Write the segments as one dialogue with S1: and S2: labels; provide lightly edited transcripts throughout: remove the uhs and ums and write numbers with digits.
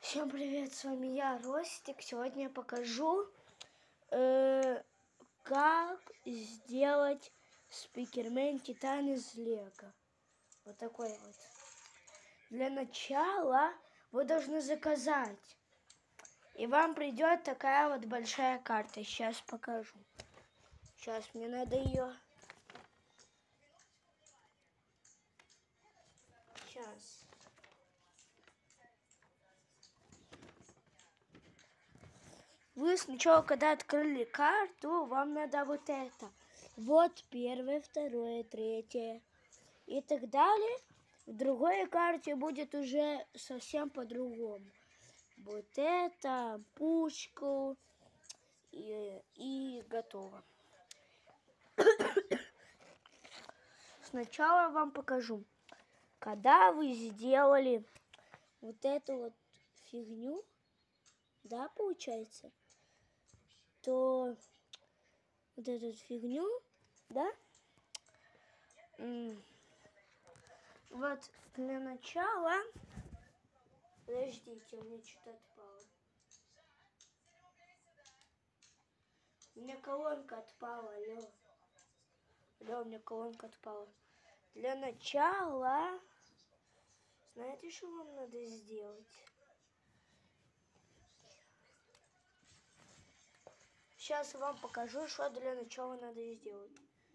S1: Всем привет, с вами я, Ростик. Сегодня я покажу, как сделать Спикермен Титан из Лего. Вот такой вот. Для начала вы должны заказать. И вам придет такая вот большая карта. Сейчас покажу. Сейчас мне надо ее. Сейчас. Вы сначала, когда открыли карту, вам надо вот это. Вот первое, второе, третье и так далее. В другой карте будет уже совсем по-другому. Вот это, пушку и готово. Сначала я вам покажу. Когда вы сделали вот эту вот фигню, да, получается, то вот эту фигню, да, вот для начала, подождите, у меня что-то отпало. У меня колонка отпала, алло. Алло, у меня колонка отпала. Для начала, знаете, что вам надо сделать? Сейчас я вам покажу, что для начала надо сделать.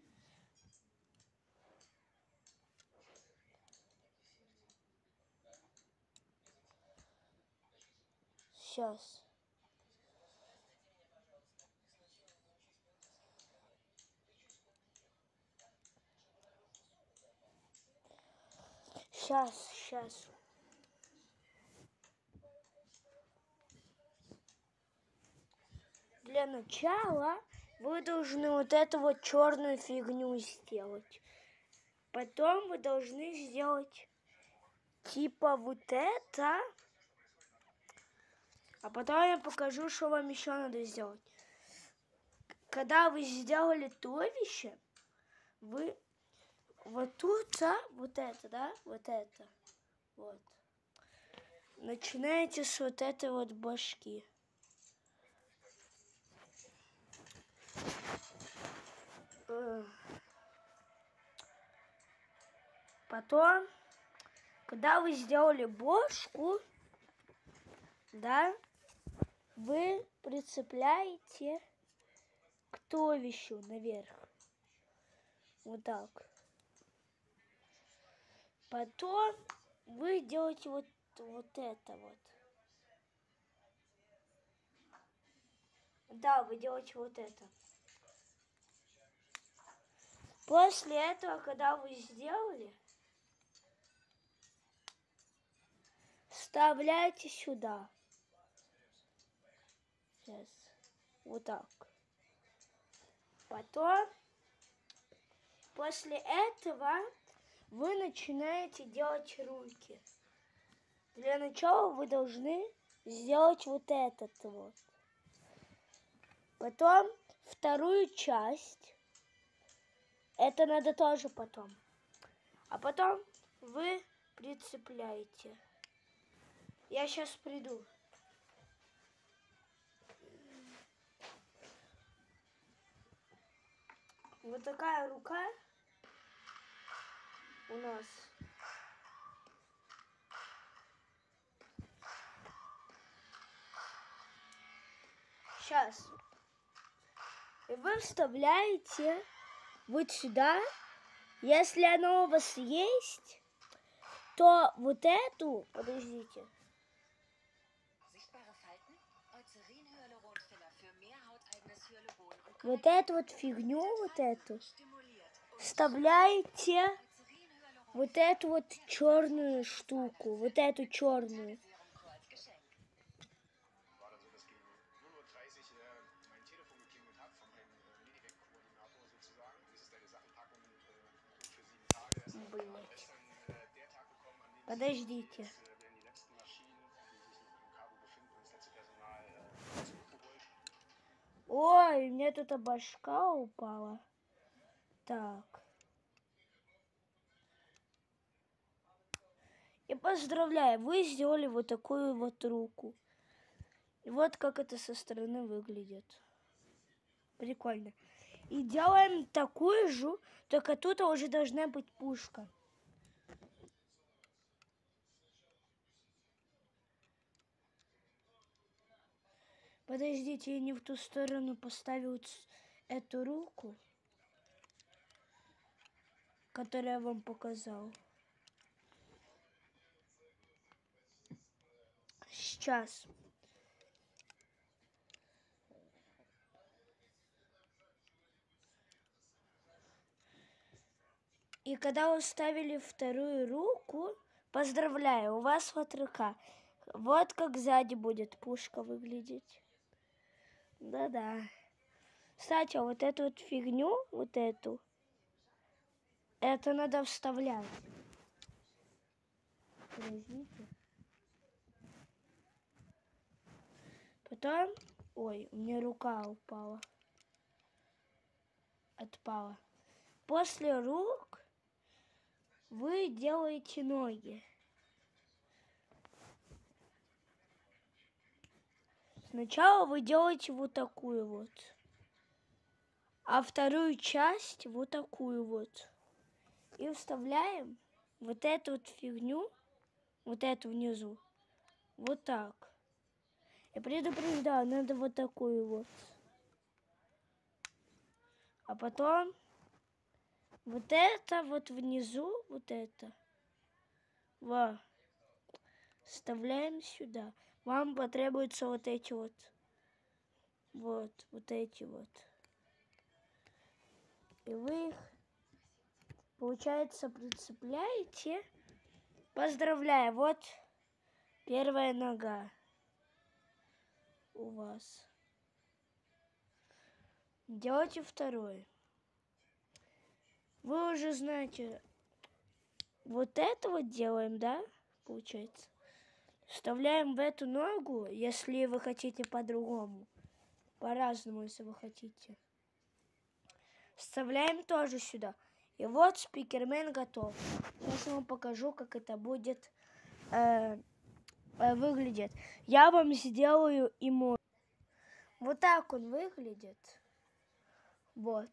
S1: Сейчас. Сейчас. Для начала вы должны вот эту вот черную фигню сделать. Потом вы должны сделать типа вот это. А потом я покажу, что вам еще надо сделать. Когда вы сделали туловище, вы вот тут, вот это, да, вот это, вот. Начинаете с вот этой вот башки. Потом, когда вы сделали бошку, да, вы прицепляете к туловищу наверх. Вот так. Потом вы делаете вот это вот. Да, вы делаете вот это. После этого, когда вы сделали, вставляете сюда. Сейчас. Вот так. Потом, после этого, вы начинаете делать руки. Для начала вы должны сделать вот этот вот. Потом вторую часть. Это надо тоже потом. А потом вы прицепляете. Я сейчас приду. Вот такая рука у нас. Сейчас. И вы вставляете вот сюда. Если оно у вас есть, то вот эту, подождите. Вот эту вот фигню, вот эту, вставляете вот эту вот черную штуку, вот эту черную. Блять. Подождите. Ой, у меня тут башка упала. Так. И поздравляю, вы сделали вот такую вот руку. И вот как это со стороны выглядит. Прикольно. И делаем такую же, только тут уже должна быть пушка. Подождите, я не в ту сторону поставил эту руку, которую я вам показал. Сейчас. И когда вы ставили вторую руку, поздравляю, у вас вот рука. Вот как сзади будет пушка выглядеть. Да-да. Кстати, вот эту вот фигню, вот эту, это надо вставлять. Подождите. Потом... Ой, у меня рука упала. Отпала. После рук вы делаете ноги. Сначала вы делаете вот такую вот. А вторую часть вот такую вот. И вставляем вот эту вот фигню, вот эту внизу, вот так. Я предупреждаю, надо вот такую вот. А потом вот это вот внизу, вот это. Во. Вставляем сюда. Вам потребуются вот эти вот. Вот эти вот. И вы их, получается, прицепляете. Поздравляю, вот первая нога у вас. Делайте второй. Вы уже знаете, вот это вот делаем, да, получается. Вставляем в эту ногу, если вы хотите по-другому. По-разному, если вы хотите. Вставляем тоже сюда. И вот спикермен готов. Сейчас я вам покажу, как это будет выглядеть. Я вам сделаю ему. Вот так он выглядит. Вот.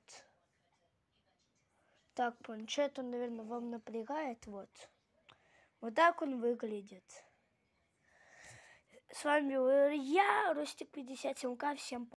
S1: Так, планшет, он, наверное, вам напрягает. Вот. Вот так он выглядит. С вами был я, Ростик 57К. Всем пока.